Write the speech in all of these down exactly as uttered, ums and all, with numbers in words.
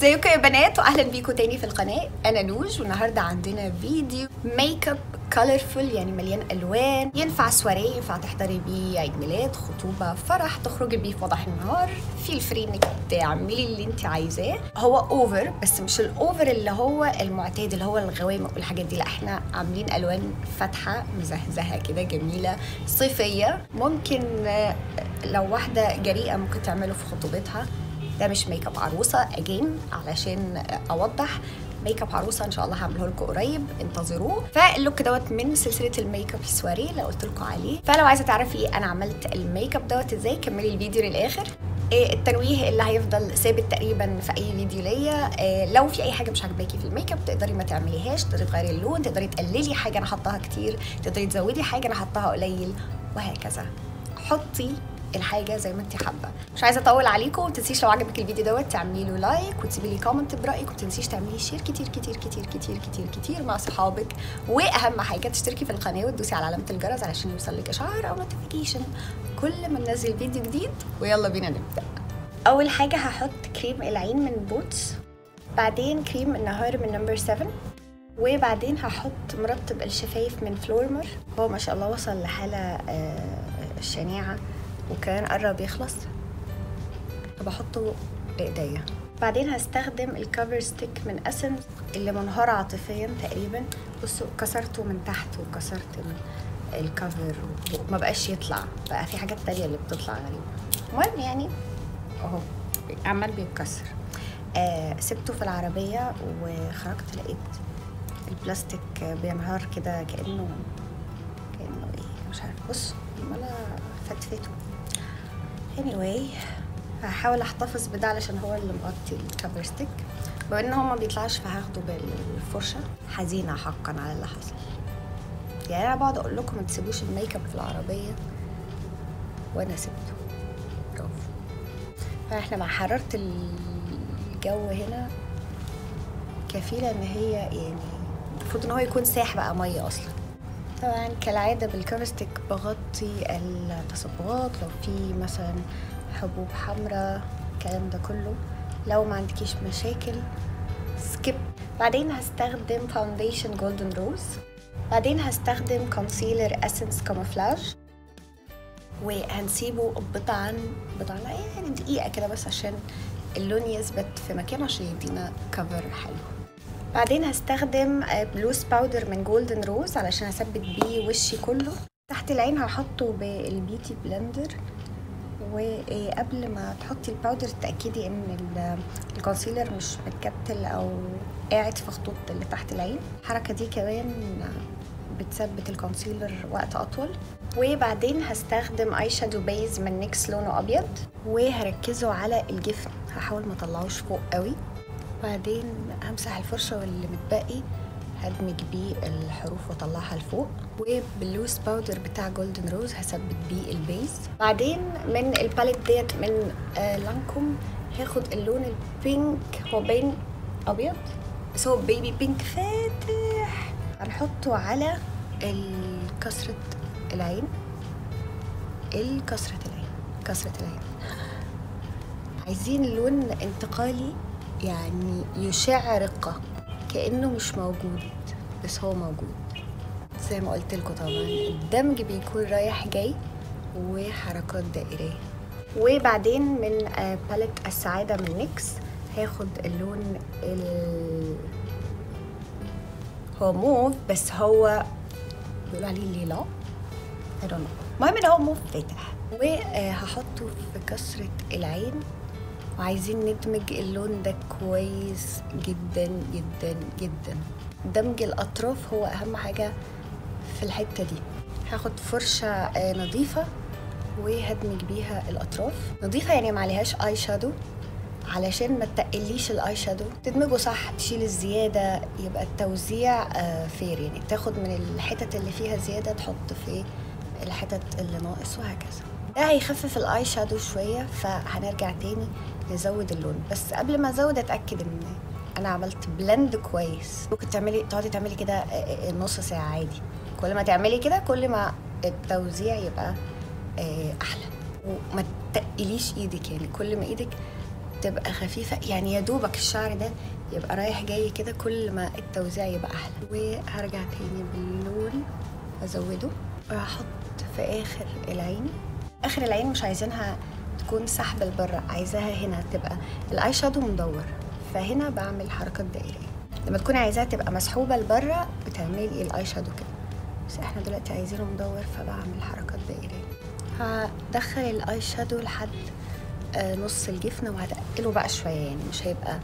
ازيكم يا بنات واهلا بيكم تاني في القناه. انا نوج والنهارده عندنا فيديو ميك اب كولرفول، يعني مليان الوان، ينفع سواريه، ينفع تحضري بيه عيد ميلاد، خطوبه، فرح، تخرجي بيه في وضح النهار. في الفري انك تعملي اللي انت عايزاه. هو اوفر بس مش الاوفر اللي هو المعتاد اللي هو الغوامق والحاجات دي، لا احنا عاملين الوان فاتحه مزهزهه كده جميله صيفيه. ممكن لو واحده جريئه ممكن تعمله في خطوبتها. ده مش ميك اب عروسه اجين، علشان اوضح ميك اب عروسه ان شاء الله هعمله لكم قريب، انتظروه. فاللوك دوت من سلسله الميك اب السواري اللي قلت لكم عليه. فلو عايزه تعرفي انا عملت الميك اب دوت ازاي كملي الفيديو للاخر. إيه التنويه اللي هيفضل ثابت تقريبا في اي فيديو ليا. إيه لو في اي حاجه مش عاجباكي في الميك اب تقدري ما تعمليهاش، تقدري تغيري اللون، تقدري تقللي حاجه انا حطاها كتير، تقدري تزودي حاجه انا حطاها قليل، وهكذا. حطي الحاجه زي ما انت حابه. مش عايزه اطول عليكم، ما تنسيش لو عجبك الفيديو دوت تعملي له لايك وتسيبي لي كومنت برايك، وما تنسيش تعملي شير كتير كتير كتير كتير كتير كتير مع صحابك، واهم حاجه تشتركي في القناه وتدوسي على علامه الجرس علشان يوصلك اشعار او نوتيفيكيشن كل ما ننزل فيديو جديد. ويلا بينا نبدا. اول حاجه هحط كريم العين من بوتس، بعدين كريم النهار من نمبر سبعة، وبعدين هحط مرطب الشفايف من فلورمر. هو ما شاء الله وصل لحاله آه شنيعه وكان قرب يخلص، فبحطه بايديا. بعدين هستخدم الكفر ستيك من اسنس اللي منهار عاطفيا تقريبا. بصوا كسرته من تحت وكسرت الكفر وما بقاش يطلع، بقى في حاجات تانية اللي بتطلع غريبه. المهم يعني اهو عمال بيتكسر. آه سبته في العربيه وخرجت لقيت البلاستيك بينهار كده كانه كانه ايه مش عارفه. بص عماله فتفته. anyway هحاول احتفظ بده علشان هو اللي مغطي الكفر ستيك. بما ان هو ما بيطلعش فهاخده بالفرشه. حزينه حقا على اللي حصل. يعني انا بقعد اقول لكم ما تسيبوش الميك اب في العربيه وانا سبته. برافو. فاحنا مع حراره الجو هنا كفيله ان هي يعني المفروض ان هو يكون ساح بقى ميه اصلا. طبعا كالعاده بالكفر ستيك بغطي التصبغات لو في مثلا حبوب حمراء الكلام ده كله. لو ما عندكيش مشاكل سكيب. بعدين هستخدم فاونديشن جولدن روز، بعدين هستخدم كونسيلر اسنس كاموفلاج، وهنسيبه بضعا بضعا يعني دقيقه كده بس عشان اللون يثبت في مكانه عشان يدينا كفر حلو. بعدين هستخدم بلوس باودر من جولدن روز علشان اثبت بيه وشي كله. تحت العين هحطه بالبيوتي بلندر، وقبل ما تحطي الباودر تأكدي ان الكونسيلر مش متكتل او قاعد في خطوط اللي تحت العين. الحركة دي كمان بتثبت الكونسيلر وقت اطول. وبعدين هستخدم اي شادو بيز من نيكس لونه ابيض وهركزه على الجفن، هحاول ما اطلعوش فوق قوي. بعدين همسح الفرشة واللي متبقي هدمج بيه الحروف واطلعها لفوق، وباللوس باودر بتاع جولدن روز هثبت بيه البيز. بعدين من الباليت ديت من آه لانكوم هاخد اللون البينك، هو باين ابيض بس هو بيبي بينك فاتح. هنحطه على كسرة العين الكسرة العين كسرة العين عايزين لون انتقالي يعني يشع رقة كأنه مش موجود بس هو موجود. زي ما قلت لكم طبعا الدمج بيكون رايح جاي وحركات دائرية. وبعدين من باليت السعادة من نيكس هاخد اللون ال... هو موف بس هو بيقولوا عليه ليلا I don't know. المهم ان هو موف فاتح وهحطه في كسرة العين. وعايزين ندمج اللون ده كويس جدا جدا جدا. دمج الاطراف هو اهم حاجه في الحته دي. هاخد فرشه نظيفه وهدمج بيها الاطراف. نظيفه يعني معلهاش اي شادو علشان ما تقليش الاي شادو. تدمجه صح، تشيل الزياده، يبقى التوزيع فير، يعني تاخد من الحتت اللي فيها زياده تحط في الحتت اللي ناقص وهكذا. ده هيخفف الاي شادو شويه. فهنرجع تاني نزود اللون، بس قبل ما ازود اتاكد ان انا عملت بلند كويس. ممكن تعملي تقعدي تعملي كده نص ساعه عادي. كل ما تعملي كده كل ما التوزيع يبقى احلى، وما تقليش ايدك. يعني كل ما ايدك تبقى خفيفة، يعني يا دوبك الشعر ده يبقى رايح جاي كده، كل ما التوزيع يبقى احلى. وهرجع تاني باللون ازوده، وهحط في اخر العين. اخر العين مش عايزينها تكون سحبة لبره، عايزاها هنا تبقى الاي شادو مدور، فهنا بعمل حركات دائرية. لما تكوني عايزاها تبقى مسحوبة لبره بتعملي الاي شادو كده، بس احنا دلوقتي عايزينه مدور فبعمل حركات دائرية. هدخل الاي شادو لحد نص الجفن وهتقله بقى شوية، يعني مش هيبقى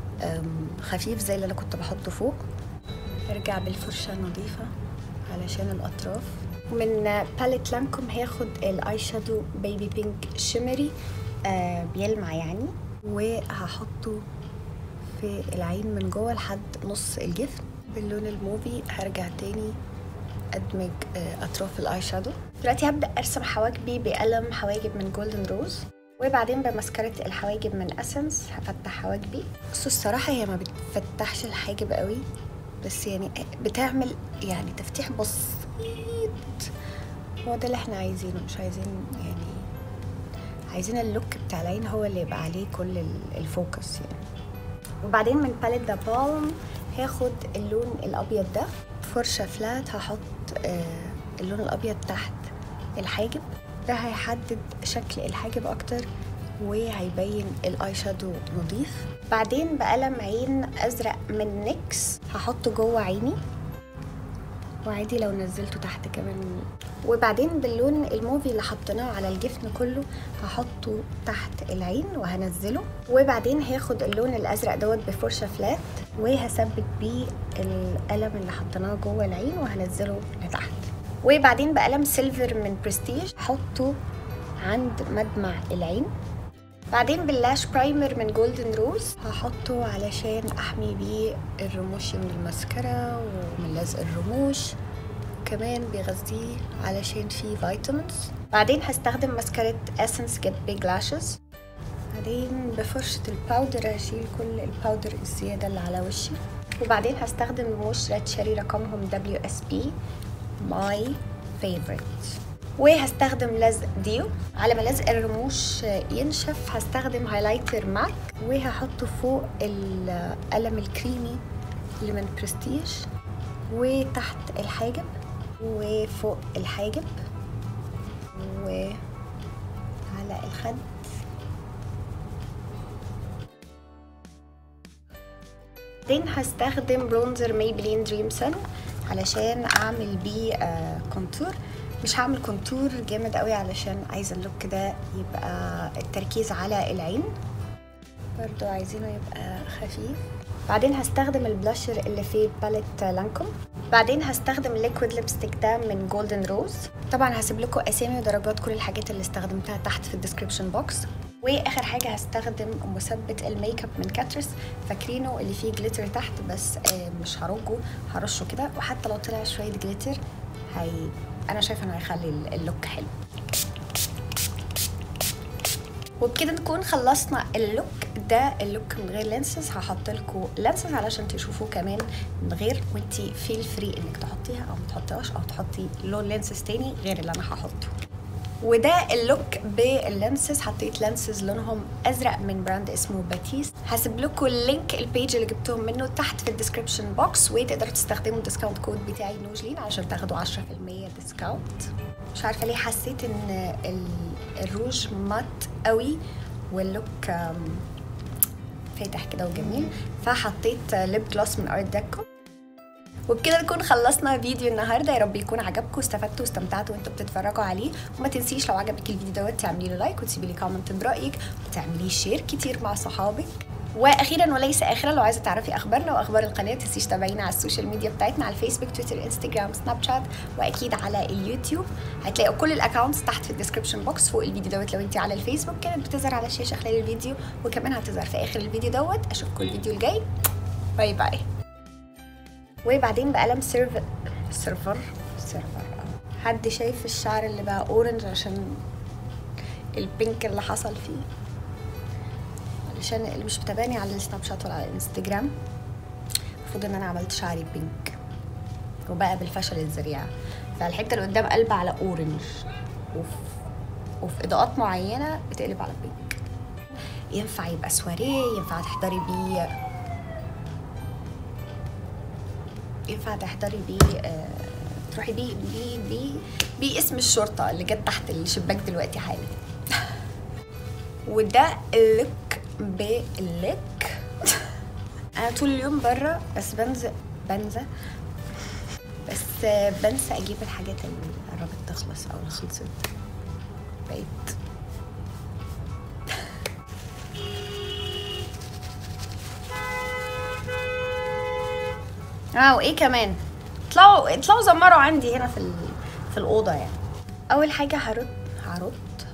خفيف زي اللي انا كنت بحطه فوق. ارجع بالفرشة نظيفة علشان الاطراف. من باليت لانكوم هاخد الاي شادو بيبي بينك شيمري آه بيلمع يعني، وهحطه في العين من جوه لحد نص الجفن. باللون الموفي هرجع تاني ادمج آه اطراف الاي شادو. دلوقتي هبدا ارسم حواجبي بقلم حواجب من جولدن روز، وبعدين بمسكرة الحواجب من اسنس هفتح حواجبي. بصوا الصراحة هي ما بتفتحش الحاجب قوي، بس يعني بتعمل يعني تفتيح بسيط، هو ده اللي احنا عايزينه. مش عايزين يعني عايزين اللوك بتاع العين هو اللي يبقى عليه كل الفوكس يعني. وبعدين من باليت ذا بالم هاخد اللون الابيض ده، فرشة فلات هحط آه اللون الابيض تحت الحاجب، ده هيحدد شكل الحاجب اكتر وهيبين الاي شادو نظيف. بعدين بقلم عين ازرق من نيكس هحطه جوه عيني، وعادي لو نزلته تحت كمان. وبعدين باللون الموفي اللي حطيناه على الجفن كله هحطه تحت العين وهنزله. وبعدين هاخد اللون الازرق دوت بفرشة فلات وهثبت بيه القلم اللي حطيناه جوه العين وهنزله لتحت. وبعدين بقلم سيلفر من برستيج هحطه عند مدمع العين. بعدين باللاش برايمر من جولدن روز هحطه علشان احمي بيه الرموش من الماسكارا ومن لزق الرموش، كمان بيغذيه علشان فيه فيتامينز. بعدين هستخدم ماسكارة اسنس جيت بيج لاشز. بعدين بفرشة الباودر هشيل كل الباودر الزيادة اللي على وشي. وبعدين هستخدم رموش ريد شيري رقمهم دبليو اس بي ماي فيفورت. وهستخدم لزق ديو. على ما لزق الرموش ينشف هستخدم هايلايتر ماك وهحطه فوق القلم الكريمي اللي من برستيج وتحت الحاجب وفوق الحاجب وعلى الخد. بعدين هستخدم برونزر ميبلين دريم سن علشان اعمل بيه آه كونتور. مش هعمل كونتور جامد قوي علشان عايزه اللوك ده يبقى التركيز على العين، برضو عايزينه يبقى خفيف. بعدين هستخدم البلاشر اللي في باليت لانكوم. بعدين هستخدم الليكويد ليبستيك ده من جولدن روز. طبعا هسيب لكم اسامي ودرجات كل الحاجات اللي استخدمتها تحت في الديسكريبشن بوكس. واخر حاجه هستخدم مثبت الميك اب من كاترس، فاكرينه اللي فيه جليتر تحت، بس مش هرجه، هرشه كده، وحتى لو طلع شويه جليتر هي انا شايفه انه هيخلي اللوك حلو. وبكده نكون خلصنا اللوك ده، اللوك من غير لينسز. هحط لكم لينسز علشان تشوفوه كمان من غير، وانتي فيل فري انك تحطيها او ما تحطيهاش او تحطي لون لينسز تاني غير اللي انا هحطه. وده اللوك باللينسز. حطيت لينسز لونهم ازرق من براند اسمه باتيس. هسيب لكم اللينك البيج اللي جبتهم منه تحت في الديسكريبشن بوكس، وتقدروا تستخدموا الديسكاونت كود بتاعي نوجلين عشان تاخدوا عشرة في المية ديسكاونت. مش عارفه ليه حسيت ان الروج مات قوي واللوك فاتح كده وجميل، فحطيت ليب جلوس من ارت ديكو. وبكده نكون خلصنا فيديو النهارده. يا رب يكون عجبكم واستفدتوا واستمتعتوا وانتوا بتتفرجوا عليه. وما تنسيش لو عجبك الفيديو دوت تعملي له لايك وتسيبي لي كومنت برايك وتعمليه شير كتير مع صحابك. واخيرا وليس اخرا، لو عايزه تعرفي اخبارنا واخبار القناه ما تنسيش تابعينا على السوشيال ميديا بتاعتنا، على الفيسبوك، تويتر، انستجرام، سناب شات، واكيد على اليوتيوب. هتلاقوا كل الاكونتس تحت في الديسكربشن بوكس فوق الفيديو دوت. لو انت على الفيسبوك كانت بتظهر على الشاشه خلال الفيديو، وكمان هتظهر في اخر الفيديو دوت. اشوفكم الفيديو الجاي، باي باي. وبعدين بقلم سيرفر سيرفر سيرفر حد شايف الشعر اللي بقى اورنج عشان البينك اللي حصل فيه؟ علشان اللي مش متابعني على السناب شات ولا على الانستجرام، المفروض ان انا عملت شعري بينك وبقى بالفشل الذريع، فالحته اللي قدام قلب على اورنج، وفي, وفي اضاءات معينه بتقلب على بينك. ينفع يبقى سواريه، ينفع تحضري بيه ينفع تحضري بيه آه، تروحي بيه بيه بيه بيه اسم الشرطه اللي جت تحت الشباك دلوقتي حالا. وده اللوك باللك. انا طول اليوم بره بس بنزل بنزل بس بنسى اجيب الحاجات اللي قربت تخلص او اللي خلصت. بقيت اه وايه كمان، اطلعوا اطلعوا زمروا عندي هنا في ال... في الاوضه يعني. اول حاجه هرد هرد